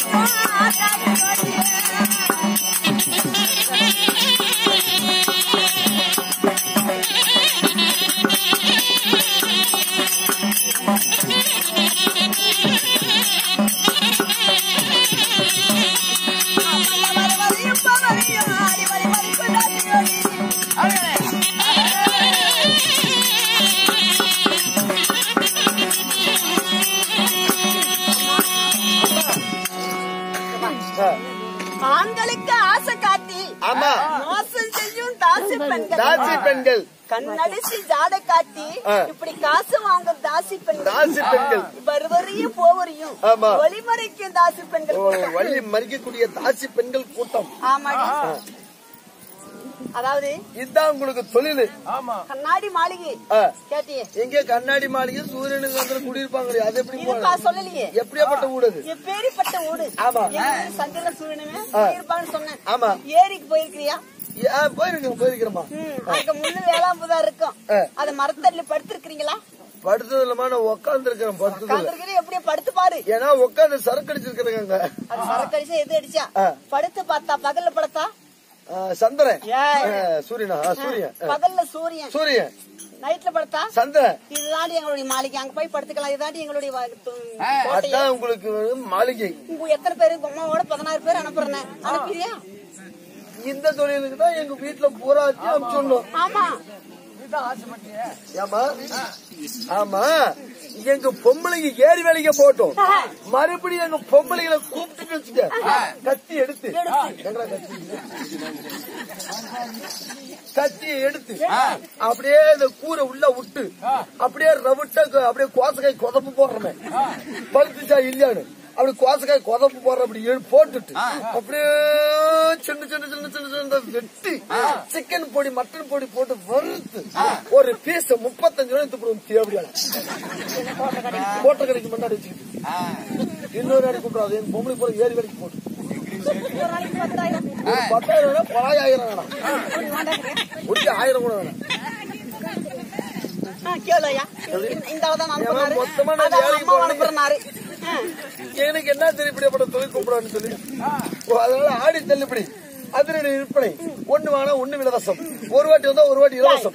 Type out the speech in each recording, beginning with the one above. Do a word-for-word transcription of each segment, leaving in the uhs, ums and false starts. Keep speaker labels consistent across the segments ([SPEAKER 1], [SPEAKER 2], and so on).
[SPEAKER 1] ஆண்களுக்கு ஆசை காட்டி மோசம் செய்யும் தாசி பெண்கள்
[SPEAKER 2] தாசி பெண்கள்
[SPEAKER 1] கண்ணடிச்சு ஜாட காட்டி இப்படி காசு வாங்கும் தாசி பெண்கள்
[SPEAKER 2] தாசி பெண்கள்
[SPEAKER 1] வருவரையும் போவரையும் வழிமறைக்கும் தாசி பெண்கள்
[SPEAKER 2] வழி மறிக்கக்கூடிய தாசி பெண்கள் கூட்டம்.
[SPEAKER 1] ஆமாடி, அதாவது
[SPEAKER 2] இதுதான் உங்களுக்கு தொழில்.
[SPEAKER 1] கண்ணாடி மாளிகை கேட்டியே,
[SPEAKER 2] எங்க கண்ணாடி மாளிகை சூரியனுக்கு வந்து குடியிருப்பாங்க. அது எப்படி
[SPEAKER 1] சொல்லலையே,
[SPEAKER 2] எப்படியாப்பட்ட ஊடு
[SPEAKER 1] எப்பேரிப்பட்ட ஊடு.
[SPEAKER 2] ஆமா,
[SPEAKER 1] சந்திர சூரியனுமே இருப்பான்னு சொன்னேன்.
[SPEAKER 2] ஆமா,
[SPEAKER 1] ஏரிக்கு போயிருக்கிறியா?
[SPEAKER 2] போயிருக்கேன் போயிருக்கிறோமா.
[SPEAKER 1] அதுக்கு முன்னு வேளாம்புதா இருக்கும், அது மரத்தடியில படுத்திருக்கிறீங்களா?
[SPEAKER 2] படுத்தது இல்லாம நான் உட்கார்ந்து இருக்கிறேன். படுத்தது
[SPEAKER 1] எப்படியே படுத்து பாரு,
[SPEAKER 2] ஏன்னா உட்காந்து சரக்கு அடிச்சிருக்கிறேங்க.
[SPEAKER 1] அது சரக்கு அடிச்சா எது அடிச்சா? படுத்து பார்த்தா பகல்ல படுத்தா
[SPEAKER 2] சந்திரன், சூரியனா சூரியன்,
[SPEAKER 1] பகல்ல சூரியன்,
[SPEAKER 2] சூரியன்
[SPEAKER 1] நைட்ல படுத்தா
[SPEAKER 2] சந்திரன்.
[SPEAKER 1] இதுதாண்டி எங்களுடைய மாளிகை, அங்க போய் படுத்துக்கலாம். இதுதாண்டி எங்களுடைய
[SPEAKER 2] உங்களுக்கு மாளிகை.
[SPEAKER 1] உங்க எத்தனை பேரு? அம்மாவோட பதினாறு பேர் அனுப்புறேன், அனுப்பியா?
[SPEAKER 2] இந்த தொழிலுக்கு தான் எங்க வீட்டுல பூரா வச்சு அனுப்பிச்சுடணும்.
[SPEAKER 1] ஆமா
[SPEAKER 2] ஏமா, ஆமா, எங்க பொம்பளைங்க ஏறி வேலைக்கு போட்டோம். மறுபடியும் எங்க பொம்பளைங்களை கூப்பிட்டு வச்சுக்க, கத்தி எடுத்து கத்தி எடுத்து அப்படியே இந்த கூரை உள்ள விட்டு அப்படியே ரவுட்ட அப்படியே கோசக்காய் கொதப்பு போடுறமே, பழுத்துச்சா இல்லையான்னு அப்படி கோசக்காய் கொதப்பு போடுற அப்படி போட்டுட்டு அப்படியே சின்ன சின்ன சின்ன சின்ன சின்ன வெட்டி சிக்கன் பொடி மட்டன் பொடி போட்டு வறுத்து ஒரு பீஸ் முப்பத்தஞ்சு ரூபாய் துப்புறோம். தேவையான கோட்டை கடைக்கு முன்னாடி வச்சுக்கிட்டு இன்னொரு நாளைக்கு கூப்பிடாது எங்க பொம்பளை போற ஏறி வேலைக்கு போட்டு பத்தாயிரம் வேணா பலாயிரம் வேணாம், ஒரு ஆயிரம் கூட வேணாம். மொத்தமா நான் வேலைக்கு போறேன். எனக்கு என்ன தெரியுப்பட்ட தொழில் கூப்பிடான்னு சொல்லி அதனால ஆடி தள்ளுபடி அதிரடி விற்பனை ஒண்ணு வாங்கினா ஒண்ணு இலவசம், ஒரு வாட்டி வந்தா ஒரு வாட்டி இலவசம்.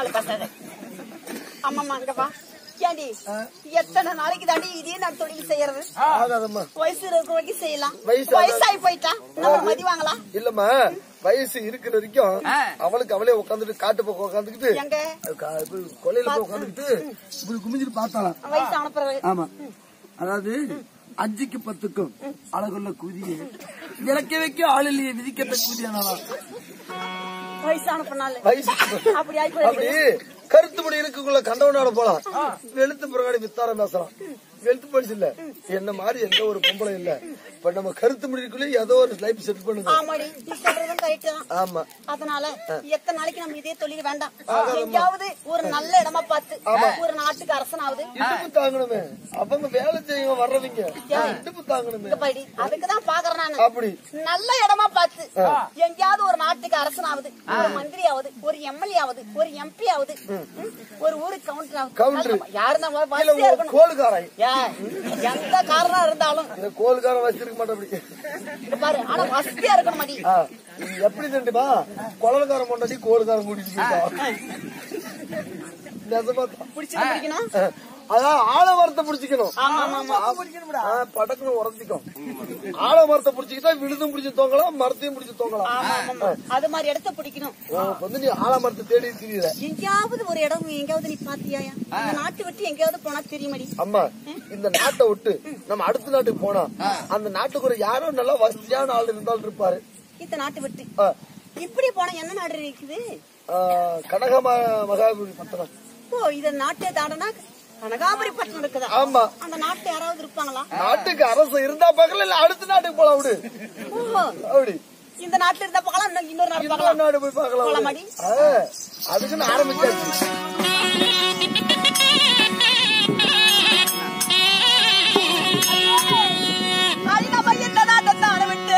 [SPEAKER 1] ஆமாமா, அங்கப்பா ஏண்டி எத்தனை நாளைக்கு தாண்டி இதே நான் தொழில் செய்யறது? வயசு இருக்கிற வரைக்கும் செய்யலாம், வயசாகி போயிட்டா நம்ம மதி வாங்கலாம்.
[SPEAKER 2] இல்லம்மா, வயசு இருக்கிற வரைக்கும் அவளுக்கு அவளே உட்காந்துட்டு காட்டு பக்கம் உட்காந்துக்கிட்டு கொலையில போய் உட்காந்துக்கிட்டு இப்படி குமிஞ்சிட்டு பார்த்தாலாம்
[SPEAKER 1] வயசு அனுப்புறது.
[SPEAKER 2] ஆமா, அதாவது அஞ்சுக்கு பத்துக்கும் அழகுள்ள குதியை விளக்க வைக்க ஆள் இல்லையே விதிக்கட்ட குதியானாலாம்
[SPEAKER 1] வயசான பண்ணால அப்படி
[SPEAKER 2] அப்படி கருத்து முடி இருக்குள்ள கண்டவனால போலாம், வெளுத்து புறகாடி வித்தாரம் பேசலாம். வெளுத்து படிச்சு இல்ல என்ன மாதிரி எந்த ஒரு பொம்பளை இல்ல. இப்ப நம்ம கருத்து முடிக்குள்ள ஏதோ ஒரு லைஃப் செட் பண்ணுங்க. ஆமா,
[SPEAKER 1] அதனால எத்தனை நாளைக்கு நம்ம இதே தொழில் வேண்டாம், எங்கேயாவது ஒரு நல்ல இடமா பார்த்து ஒரு நாட்டுக்கு அரசனாவது
[SPEAKER 2] இடுப்பு தாங்கணுமே. அவங்க வேலை செய்ய வர்றவங்க இடுப்பு தாங்கணுமே,
[SPEAKER 1] அதுக்குதான் பாக்குறேன் நான்.
[SPEAKER 2] அப்படி
[SPEAKER 1] நல்ல இடமா பார்த்து எங்கேயாவது ஒரு நாட்டுக்கு அரசனாவது, ஒரு மந்திரி ஆகுது, ஒரு எம்எல்ஏ ஆகுது, ஒரு எம்பி ஆகுது, ஒரு ஊருக்கு கவுண்டர் ஆகுது. யாருன்னா
[SPEAKER 2] கோலுக்காரன்
[SPEAKER 1] எந்த காரணம் இருந்தாலும்
[SPEAKER 2] கோலுக்காரன் வச்சிருக்க மாட்டேன்
[SPEAKER 1] பாரு, ஆனா வசதியா இருக்க மாட்டி.
[SPEAKER 2] எப்படி தெரியுமா, குழந்தைக்காரன் கொண்டாடி கோலுக்காரன் கூட்டிட்டு
[SPEAKER 1] பிடிச்சிக்கணும்.
[SPEAKER 2] அதான் ஆலமரத்தை பிடிச்சிக்கணும், படக்குன்னு உடஞ்சிக்கும். ஆலமரத்தை பிடிச்சிக்கிட்டா விழுதும் பிடிச்சி தோங்கலாம், மரத்தையும் பிடிச்சி தோங்கலாம்.
[SPEAKER 1] அது மாதிரி இடத்த பிடிக்கணும்.
[SPEAKER 2] வந்து நீ ஆலமரத்தை தேடி இருக்கிறீங்க.
[SPEAKER 1] எங்கேயாவது ஒரு இடம் எங்கேயாவது நீ பாத்தியா? இந்த நாட்டு விட்டு எங்கேயாவது போனா தெரியுமாடி?
[SPEAKER 2] அம்மா, இந்த நாட்டை விட்டு நம்ம அடுத்த நாட்டுக்கு போனா அந்த நாட்டுக்கு ஒரு யாரோ நல்லா வசதியான ஆள் இருந்தாலும் இருப்பாரு.
[SPEAKER 1] இந்த நாட்டு விட்டு இப்படி போனா என்ன நாடு இருக்குது?
[SPEAKER 2] கனக மகாபுரி பட்டணம்.
[SPEAKER 1] ஓ, இந்த நாட்டை தாண்டனா கனகாபுரி பட்டணம் இருக்குதா?
[SPEAKER 2] ஆமா,
[SPEAKER 1] அந்த நாட்டுல யாராவது இருப்பாங்களா?
[SPEAKER 2] நாட்டுக்கு அரசு இருந்தா பாக்கல, இல்ல அடுத்த நாட்டுக்கு போலாம். விடு, அப்படி
[SPEAKER 1] இந்த நாட்டுல இருந்தா பாக்கலாம், இன்னொரு நாடு பாக்கலாம்,
[SPEAKER 2] நாடு போய் பாக்கலாம். அதுக்குன்னு ஆரம்பிச்சாச்சு.
[SPEAKER 1] இந்த நாட்டை தாண்ட விட்டு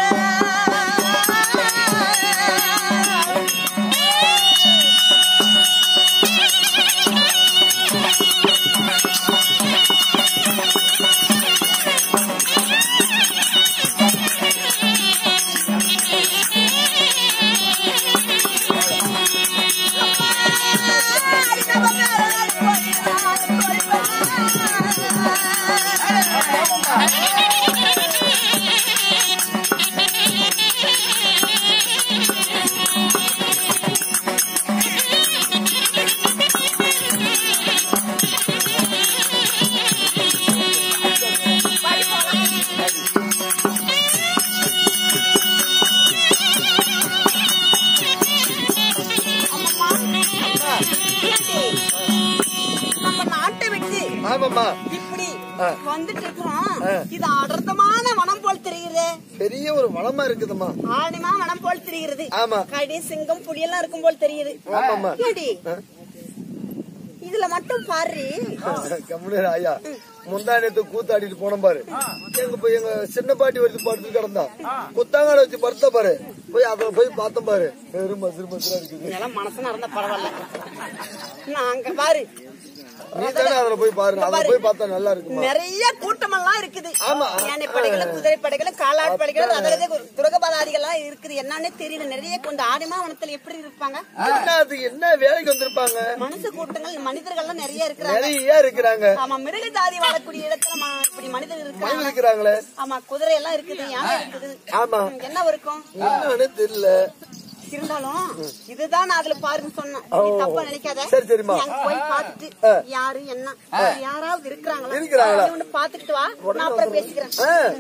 [SPEAKER 1] வந்துட்டு இருக்கிறோம். இது அடர்த்தமான வனம் போல் தெரிகிறது.
[SPEAKER 2] பெரிய ஒரு வனமா இருக்குதுமா.
[SPEAKER 1] ஆணிமா வனம் போல் தெரிகிறது.
[SPEAKER 2] ஆமா.
[SPEAKER 1] கடி சிங்கம் புலி எல்லாம் இருக்கும் போல் தெரியுது. கேடி இதுல மட்டும் பாரு
[SPEAKER 2] கம்முனு ஐயா முந்தானத்து கூத்தாடிட்டு போன பாரு. எங்க போய் எங்க சின்ன பாட்டி வச்சு படுத்து கிடந்தா குத்தாங்காட வச்சு படுத்த பாரு. போய் அதுல போய் பார்த்தோம் பாரு. வெறும் மசுறு மசுரா இருக்குது.
[SPEAKER 1] மனசுனா இருந்தா பரவாயில்ல. அங்க பாரு
[SPEAKER 2] அதுல போய் பாரு. அதுல போய் பார்த்தா நல்லா இருக்கு.
[SPEAKER 1] நிறைய கூட்டம் எல்லாம் இருக்குது. யானை படைகள் குதிரை படைகள் காலாட் படைகள் அதாவது துரகபாதாதிகள் இருக்குது. என்னன்னே தெரியல. நிறைய கொண்டு ஆடிமா வனத்துல எப்படி இருப்பாங்க?
[SPEAKER 2] என்ன வேலைக்கு வந்திருப்பாங்க?
[SPEAKER 1] மனுஷ கூட்டங்கள் மனிதர்கள் எல்லாம் நிறைய இருக்கிறாங்க.
[SPEAKER 2] நிறைய இருக்கிறாங்க.
[SPEAKER 1] ஆமா மிருக ஜாதி வாழக்கூடிய இடத்துல இப்படி மனிதர்கள்
[SPEAKER 2] இருக்கிறாங்களே.
[SPEAKER 1] ஆமா குதிரை எல்லாம் இருக்குது. யானை இருக்குது.
[SPEAKER 2] ஆமா
[SPEAKER 1] என்ன இருக்கும்
[SPEAKER 2] தெரியல.
[SPEAKER 1] இருந்தாலும் இதுதான் அதுல பாருன்னு சொன்னேன். தப்பா நினைக்காத.
[SPEAKER 2] சரி சரிமா.
[SPEAKER 1] போய் பாத்துட்டு யாரு என்ன யாராவது இருக்கிறாங்களா இருக்கிறாங்களா பாத்துக்கிட்டு வா. நான் அப்புறம் பேசிக்கிறேன்.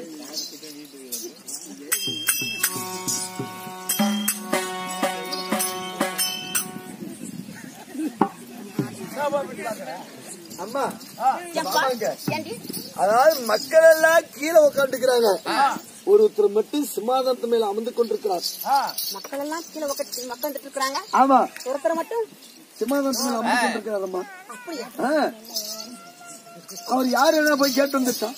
[SPEAKER 2] அம்மா
[SPEAKER 1] ஏண்டி
[SPEAKER 2] அதாவது மக்கள் எல்லாம் கீழே உட்காந்துக்கிறாங்க. ஒருத்தர் மட்டும் சிம்மாசனத்து மேல அமர்ந்து கொண்டிருக்கிறார்.
[SPEAKER 1] மக்கள் எல்லாம் கீழே உட்காந்துட்டு இருக்காங்க.
[SPEAKER 2] ஆமா
[SPEAKER 1] ஒருத்தர் மட்டும்
[SPEAKER 2] சிம்மாசனத்து மேல அமர்ந்து கொண்டிருக்கிறாரம்மா.
[SPEAKER 1] அப்படியா?
[SPEAKER 2] அவர் யாரு என்ன போய் கேட்டு வந்துட்டான்.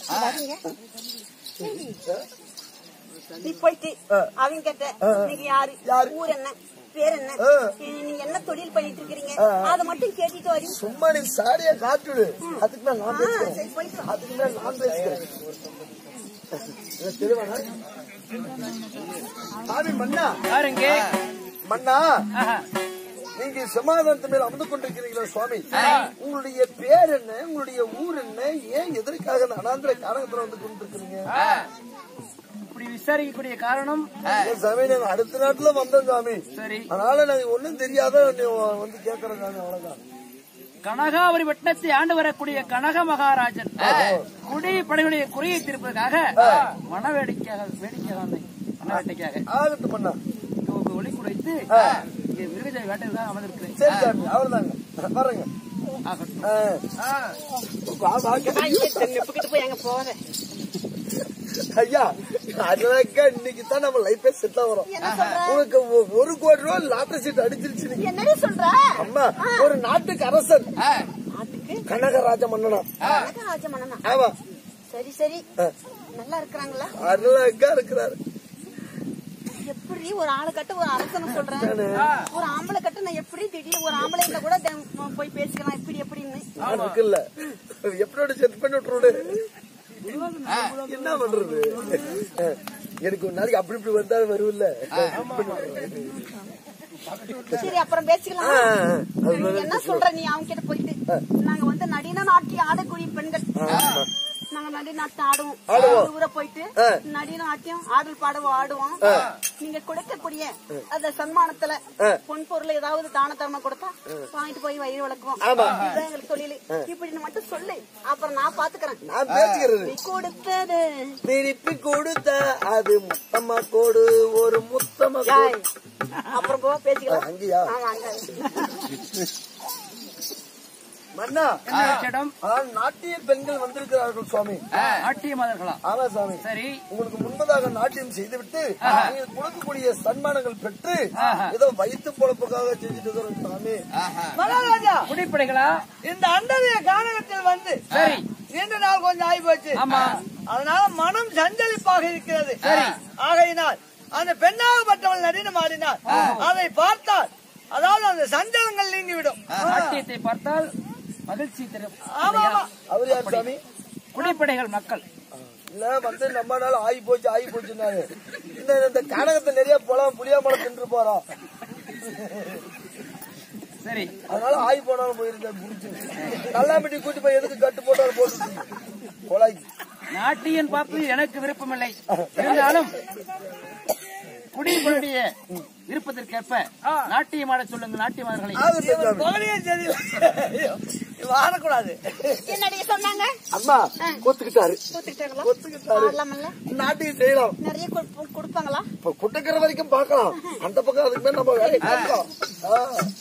[SPEAKER 1] நீ போயிட்டு அவங்க கேட்ட நீங்க யாரு ஊர் என்ன பேர் என்ன நீங்க என்ன தொழில் பண்ணிட்டு இருக்கீங்க அத மட்டும் கேட்டுட்டு வரி.
[SPEAKER 2] சும்மா நீ சாரியா காட்டுடு. அதுக்கு மேல நான் பேசுறேன். அதுக்கு மேல நான் பேசுறேன். சாமி மன்னா மன்னா நீங்க சமாதானத்து மேல அமர்ந்து கொண்டிருக்கிறீங்களா சுவாமி? உங்களுடைய பேர் என்ன? உங்களுடைய ஊர் என்ன? ஏன் எதற்காக அனாந்திர காரணத்துல வந்து கொண்டிருக்கிறீங்க?
[SPEAKER 3] இப்படி விசாரிக்கக்கூடிய காரணம்
[SPEAKER 2] சாமி நாங்க அடுத்த நாட்டுல வந்தோம் சாமி.
[SPEAKER 3] சரி
[SPEAKER 2] அதனால நாங்க ஒண்ணும் தெரியாத வந்து கேட்கறோம் சாமி. அவ்வளவுதான்.
[SPEAKER 3] கனகாவரி வட்டத்தை ஆண்டு வரக்கூடிய கனக மகாராஜன் குடி படைகளுடைய குறையை தீர்ப்பதற்காக மனவேடிக்கையாக வேடிக்கையாக மனவேட்டைக்காக
[SPEAKER 2] ஆகட்டும் பண்ணா
[SPEAKER 3] ஒளி குறைத்து மிருகஜ வேட்டையில் தான் அமர்ந்திருக்கிறேன்.
[SPEAKER 2] சரி சாமி அவர்தாங்க பாருங்க. ஐயா அதனாக்கா இன்னைக்கு தான் நம்ம லைஃபே செட்டில் வரும். உனக்கு ஒரு கோடி ரூபாய் லாட்டரி சீட் அடிச்சிருச்சு.
[SPEAKER 1] என்ன சொல்ற?
[SPEAKER 2] அம்மா ஒரு நாட்டுக்கு அரசன் கனகராஜ மன்னனா.
[SPEAKER 1] கனகராஜ மன்னனா?
[SPEAKER 2] ஆமா.
[SPEAKER 1] சரி சரி நல்லா இருக்கிறாங்களா?
[SPEAKER 2] அழகா இருக்கிறாரு.
[SPEAKER 1] எப்படி ஒரு ஆளை கட்ட ஒரு அரசனை சொல்றேன். ஒரு ஆம்பளை கட்ட நான் எப்படி திடீர்னு ஒரு ஆம்பளை கூட போய் பேசிக்கலாம் எப்படி எப்படின்னு
[SPEAKER 2] இருக்குல்ல. எப்படி செட் பண்ணி விட்டுருடு. என்ன பண்றது? எனக்கு ஒரு நாளைக்கு அப்படி இப்படி வந்தாலும் வரும்ல.
[SPEAKER 1] சரி அப்புறம் பேசிக்கலாம். என்ன சொல்ற நீ அவங்க கிட்ட போயிட்டு நாங்க வந்து நடின நாட்டிய ஆடக்கூடிய பெண்கள் நாங்க நடி நாட்டு ஆடுவோம். ஊரை போயிட்டு நடி நாட்டியம் ஆடல் பாடுவோம் ஆடுவோம். நீங்க கொடுக்கக்கூடிய அந்த சன்மானத்துல பொன் பொருள் ஏதாவது தான தர்மம் கொடுத்தா வாங்கிட்டு போய் வயிறு வளர்க்குவோம். இதுதான் எங்களுக்கு தொழில். இப்படின்னு மட்டும் சொல்லு. அப்புறம் நான் பாத்துக்கிறேன்.
[SPEAKER 2] நான் பேசிக்கிறது.
[SPEAKER 1] கொடுத்தது
[SPEAKER 2] திருப்பி கொடுத்த அது முத்தமா கோடு ஒரு முத்தமா.
[SPEAKER 1] அப்புறம் போ பேசிக்கலாம்.
[SPEAKER 2] அங்கயா மன்னா நாட்டிய பெண்கள் வந்திருக்கிறார்கள் சுவாமி.
[SPEAKER 3] நாட்டிய மதர்களா?
[SPEAKER 2] ஆமா சுவாமி.
[SPEAKER 3] சரி
[SPEAKER 2] உங்களுக்கு முன்பதாக நாட்டியம் செய்துவிட்டு நீங்கள் கொடுக்கக்கூடிய சன்மானங்கள் பெற்று ஏதோ வயிற்று பொழப்புக்காக செஞ்சுட்டு இருக்கிறோம் சுவாமி.
[SPEAKER 4] மகாராஜா
[SPEAKER 3] குடிப்படைகளா
[SPEAKER 4] இந்த அண்டவிய கானகத்தில் வந்து
[SPEAKER 3] சரி
[SPEAKER 4] நீண்ட நாள் கொஞ்சம் ஆகி போச்சு. அதனால மனம் சஞ்சலிப்பாக இருக்கிறது. ஆகையினால் அந்த பெண்ணாகப்பட்டவள் நடினம் ஆடினார். அதை பார்த்தால் அதாவது அந்த சஞ்சலங்கள் நீங்கிவிடும்.
[SPEAKER 3] நாட்டியத்தை பார்த்தால் மகிழ்ச்சி தரும்.
[SPEAKER 2] அவர் யார் சாமி?
[SPEAKER 3] குடிப்படைகள் மக்கள்
[SPEAKER 2] இல்ல வந்து நம்ம நாள் ஆகி போச்சு ஆகி போச்சுன்னாரு. இந்த கானகத்தை நிறைய போலாம் புளியா மரம் தின்று போறோம்.
[SPEAKER 3] சரி
[SPEAKER 2] அதனால ஆகி போனாலும் போயிருந்தேன் முடிச்சு நல்லாம்பட்டி கூட்டி போய் எதுக்கு கட்டு போட்டாலும் போட்டு கொலாய்.
[SPEAKER 3] நாட்டியன் பார்ப்பது எனக்கு விருப்பமில்லை. இருந்தாலும் குடிகளுடைய விருப்பத்திற்கேற்ப நாட்டியமாட சொல்லுங்க. நாட்டியமாடர்களை
[SPEAKER 4] வாழக்கூடாது.
[SPEAKER 1] என்னடி சொன்னாங்க?
[SPEAKER 2] அம்மா ஒத்துக்கிட்டாரு.
[SPEAKER 1] ஒத்துக்கிட்டாரு.
[SPEAKER 2] நாட்டியம் செய்யலாம்.
[SPEAKER 1] நிறைய கொடுப்பாங்களா?
[SPEAKER 2] குட்டக்கிற வரைக்கும் பாக்கலாம். அந்த பக்கம் அதுக்கு மேல நம்ம வேலையை பார்க்கலாம்.